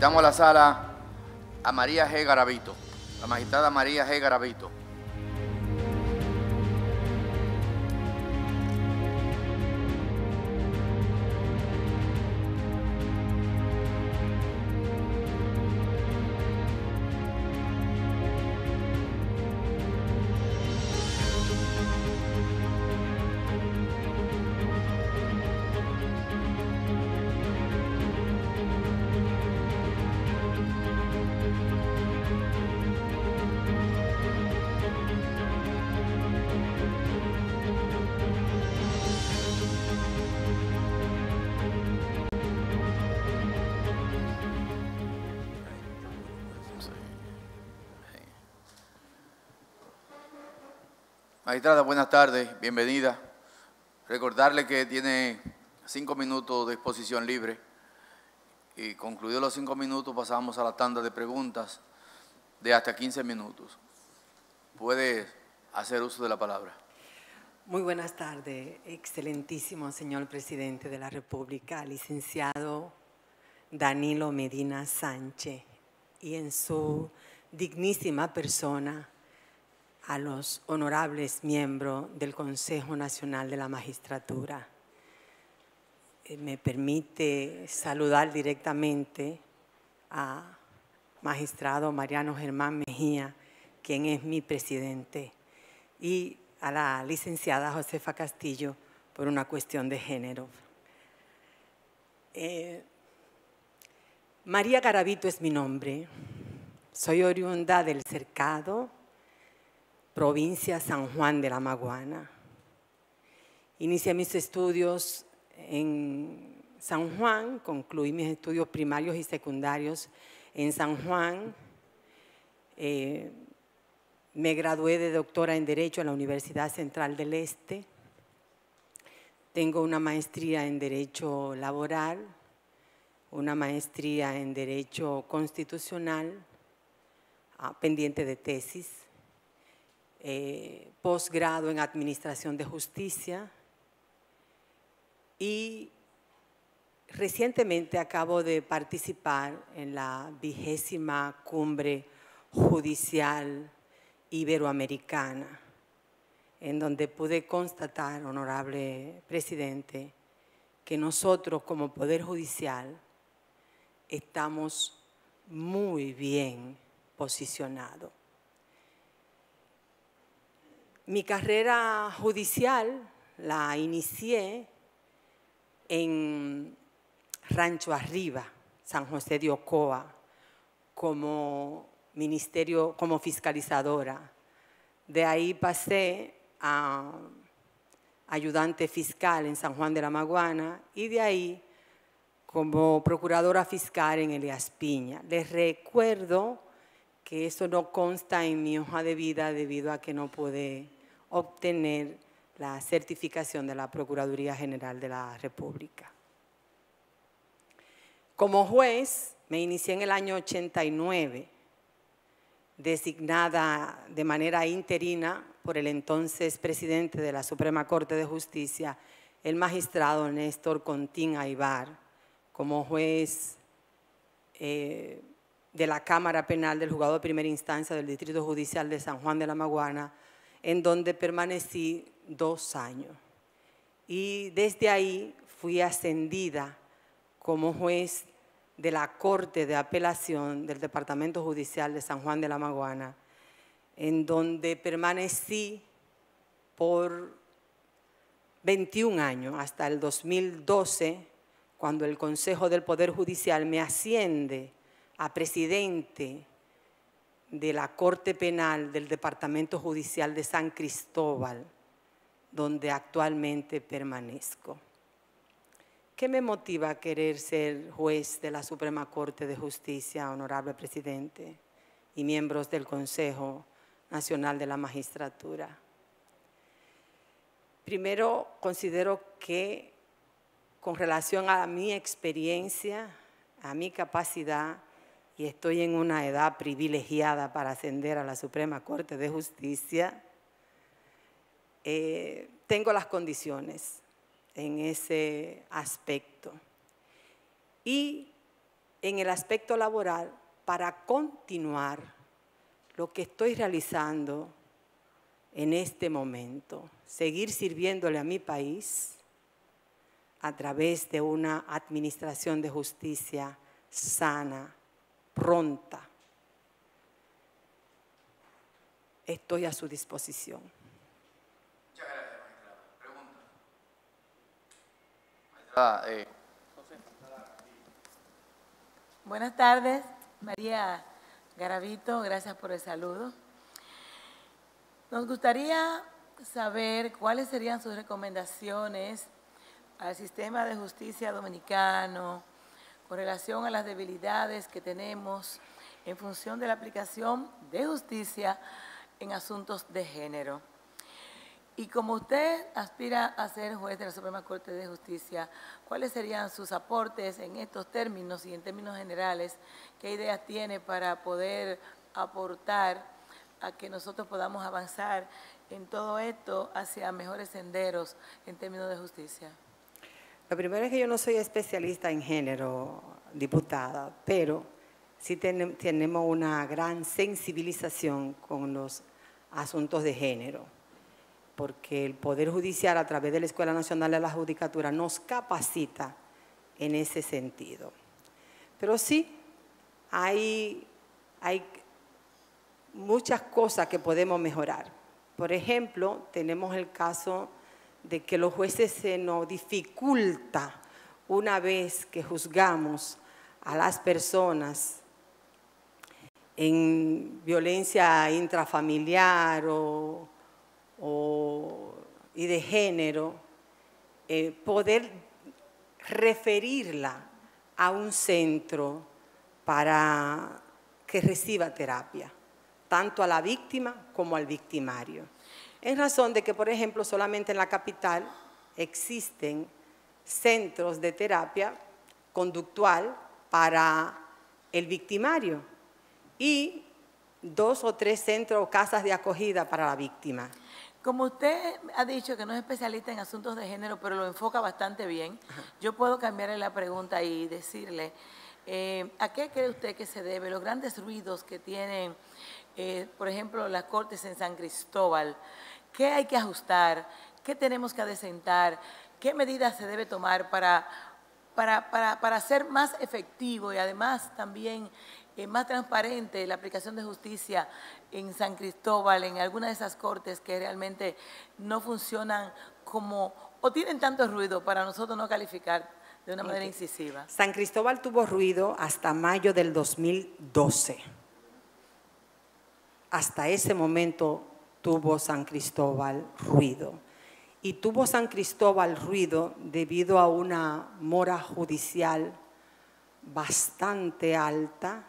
Invitamos a la sala a María G. Garavito, la magistrada María G. Garavito. Magistrada, buenas tardes, bienvenida. Recordarle que tiene 5 minutos de exposición libre y concluidos los 5 minutos pasamos a la tanda de preguntas de hasta 15 minutos. Puede hacer uso de la palabra. Muy buenas tardes, excelentísimo señor presidente de la República, licenciado Danilo Medina Sánchez, y en su dignísima persona a los honorables miembros del Consejo Nacional de la Magistratura. Me permite saludar directamente a magistrado Mariano Germán Mejía, quien es mi presidente, y a la licenciada Josefa Castillo por una cuestión de género. María Garavito es mi nombre. Soy oriunda del Cercado, provincia San Juan de la Maguana. Inicié mis estudios en San Juan, concluí mis estudios primarios y secundarios en San Juan. Me gradué de doctora en Derecho en la Universidad Central del Este. Tengo una maestría en Derecho Laboral, una maestría en Derecho Constitucional, pendiente de tesis, posgrado en Administración de Justicia y recientemente acabo de participar en la 20ª Cumbre Judicial Iberoamericana, en donde pude constatar, honorable presidente, que nosotros como Poder Judicial estamos muy bien posicionados. Mi carrera judicial la inicié en Rancho Arriba, San José de Ocoa, como fiscalizadora. De ahí pasé a ayudante fiscal en San Juan de la Maguana y de ahí como procuradora fiscal en Elías Piña. Les recuerdo que eso no consta en mi hoja de vida debido a que no pude obtener la certificación de la Procuraduría General de la República. Como juez, me inicié en el año 89, designada de manera interina por el entonces presidente de la Suprema Corte de Justicia, el magistrado Néstor Contín Aybar, como juez de la Cámara Penal del Juzgado de Primera Instancia del Distrito Judicial de San Juan de la Maguana, en donde permanecí 2 años. Y desde ahí fui ascendida como juez de la Corte de Apelación del Departamento Judicial de San Juan de la Maguana, en donde permanecí por 21 años, hasta el 2012, cuando el Consejo del Poder Judicial me asciende a presidente de la Corte Penal del Departamento Judicial de San Cristóbal, donde actualmente permanezco. ¿Qué me motiva a querer ser juez de la Suprema Corte de Justicia, honorable presidente, y miembros del Consejo Nacional de la Magistratura? Primero, considero que con relación a mi experiencia, a mi capacidad, y estoy en una edad privilegiada para ascender a la Suprema Corte de Justicia, tengo las condiciones en ese aspecto. Y en el aspecto laboral para continuar lo que estoy realizando en este momento, seguir sirviéndole a mi país a través de una administración de justicia sana, pronta. Estoy a su disposición. Muchas gracias, magistrada. Pregunta. Buenas tardes, María Garavito, gracias por el saludo. Nos gustaría saber cuáles serían sus recomendaciones al sistema de justicia dominicano con relación a las debilidades que tenemos en función de la aplicación de justicia en asuntos de género. Y como usted aspira a ser juez de la Suprema Corte de Justicia, ¿cuáles serían sus aportes en estos términos y en términos generales? ¿Qué ideas tiene para poder aportar a que nosotros podamos avanzar en todo esto hacia mejores senderos en términos de justicia? Lo primero es que yo no soy especialista en género, diputada, pero sí tenemos una gran sensibilización con los asuntos de género, porque el Poder Judicial a través de la Escuela Nacional de la Judicatura nos capacita en ese sentido. Pero sí, hay muchas cosas que podemos mejorar. Por ejemplo, tenemos el caso de que los jueces se nos dificulta una vez que juzgamos a las personas en violencia intrafamiliar y de género, poder referirla a un centro para que reciba terapia, tanto a la víctima como al victimario. En razón de que, por ejemplo, solamente en la capital existen centros de terapia conductual para el victimario y 2 o 3 centros o casas de acogida para la víctima. Como usted ha dicho que no es especialista en asuntos de género, pero lo enfoca bastante bien, yo puedo cambiarle la pregunta y decirle, ¿a qué cree usted que se debe los grandes ruidos que tienen, por ejemplo, las cortes en San Cristóbal? ¿Qué hay que ajustar? ¿Qué tenemos que adecentar? ¿Qué medidas se debe tomar para ser más efectivo y además también más transparente la aplicación de justicia en San Cristóbal, en alguna de esas cortes que realmente no funcionan como, o tienen tanto ruido para nosotros no calificar de una manera incisiva? San Cristóbal tuvo ruido hasta mayo del 2012. Hasta ese momento tuvo San Cristóbal ruido. Y tuvo San Cristóbal ruido debido a una mora judicial bastante alta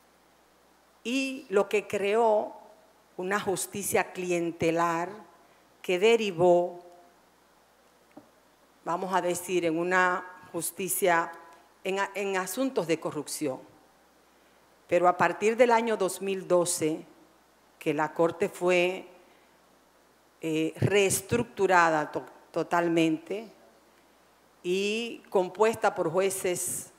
y lo que creó una justicia clientelar que derivó, vamos a decir, en una justicia en asuntos de corrupción. Pero a partir del año 2012, que la Corte fue reestructurada totalmente y compuesta por jueces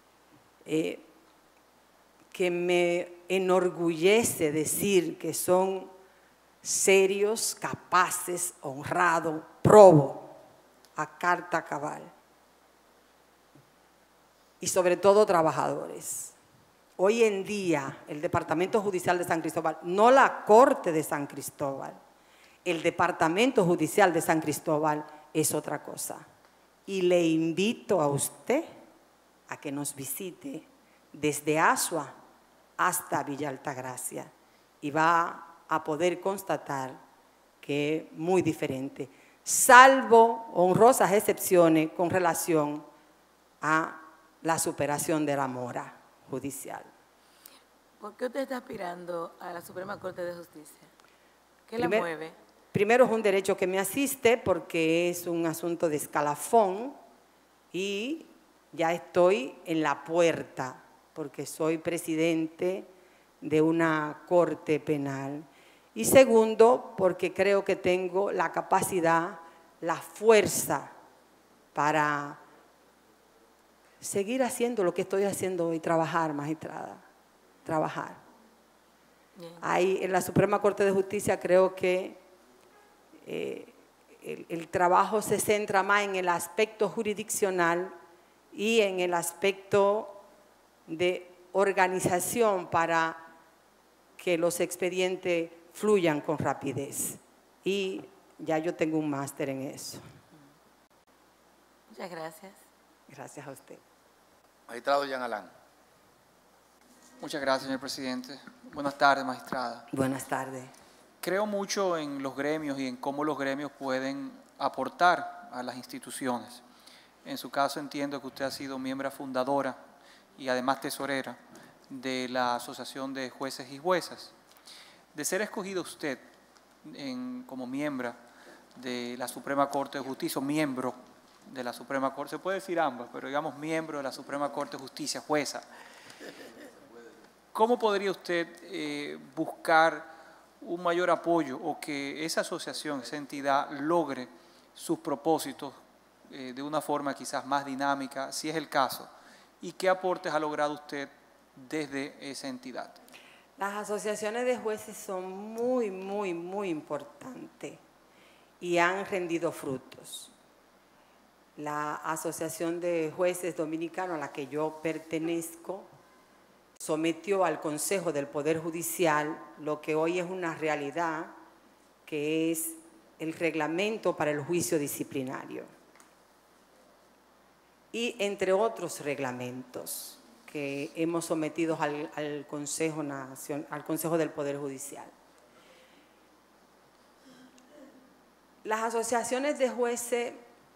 que me enorgullece decir que son serios, capaces, honrados, probos, a carta cabal y sobre todo trabajadores. Hoy en día el Departamento Judicial de San Cristóbal, no la Corte de San Cristóbal, el Departamento Judicial de San Cristóbal es otra cosa. Y le invito a usted a que nos visite desde Asua hasta Villa Altagracia y va a poder constatar que es muy diferente, salvo honrosas excepciones con relación a la superación de la mora judicial. ¿Por qué usted está aspirando a la Suprema Corte de Justicia? ¿Qué la mueve? Primero es un derecho que me asiste porque es un asunto de escalafón y ya estoy en la puerta porque soy presidente de una corte penal. Y segundo, porque creo que tengo la capacidad, la fuerza para seguir haciendo lo que estoy haciendo hoy, trabajar, magistrada, trabajar. Bien. Ahí en la Suprema Corte de Justicia creo que el trabajo se centra más en el aspecto jurisdiccional y en el aspecto de organización para que los expedientes fluyan con rapidez. Y ya yo tengo un máster en eso. Muchas gracias. Gracias a usted. Magistrado Jean Alain. Muchas gracias, señor presidente. Buenas tardes, magistrada. Buenas tardes. Creo mucho en los gremios y en cómo los gremios pueden aportar a las instituciones. En su caso entiendo que usted ha sido miembro fundadora y además tesorera de la Asociación de Jueces y Juezas. De ser escogido usted como miembro de la Suprema Corte de Justicia, o miembro de la Suprema Corte, se puede decir ambas, pero digamos miembro de la Suprema Corte de Justicia, jueza, ¿cómo podría usted buscar un mayor apoyo o que esa asociación, esa entidad logre sus propósitos de una forma quizás más dinámica, si es el caso? ¿Y qué aportes ha logrado usted desde esa entidad? Las asociaciones de jueces son muy importantes y han rendido frutos. La Asociación de Jueces Dominicanos a la que yo pertenezco sometió al Consejo del Poder Judicial lo que hoy es una realidad, que es el reglamento para el juicio disciplinario. Y entre otros reglamentos que hemos sometido al Consejo del Poder Judicial. Las asociaciones de jueces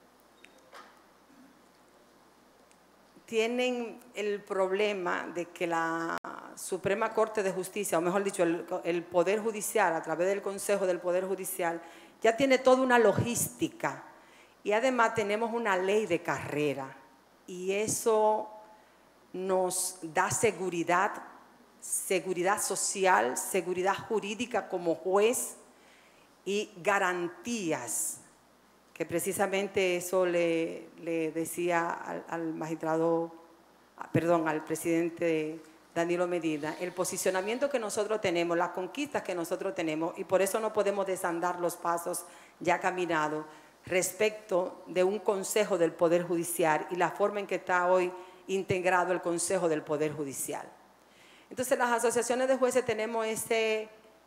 tienen el problema de que la Suprema Corte de Justicia, o mejor dicho, el Poder Judicial, a través del Consejo del Poder Judicial, ya tiene toda una logística y además tenemos una ley de carrera y eso nos da seguridad social, seguridad jurídica como juez y garantías, que precisamente eso le decía al magistrado, perdón, al presidente Danilo Medina, el posicionamiento que nosotros tenemos, las conquistas que nosotros tenemos, y por eso no podemos desandar los pasos ya caminados respecto de un Consejo del Poder Judicial y la forma en que está hoy integrado el Consejo del Poder Judicial. Entonces, las asociaciones de jueces tenemos ese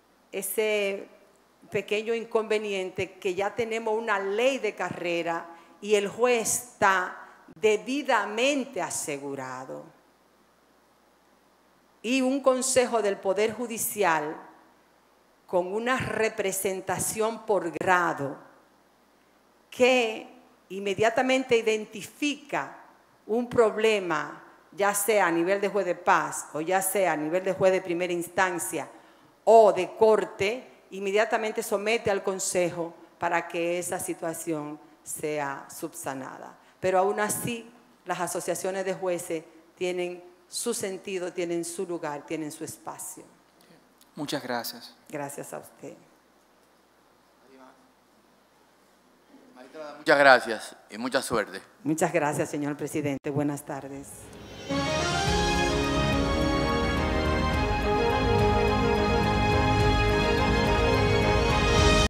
pequeño inconveniente que ya tenemos una ley de carrera y el juez está debidamente asegurado. Y un Consejo del Poder Judicial con una representación por grado que inmediatamente identifica un problema, ya sea a nivel de juez de paz o ya sea a nivel de juez de primera instancia o de corte, inmediatamente somete al Consejo para que esa situación sea subsanada. Pero aún así, las asociaciones de jueces tienen su sentido, tienen su lugar, tienen su espacio. Muchas gracias. Gracias a usted. Muchas gracias y mucha suerte. Muchas gracias, señor presidente. Buenas tardes.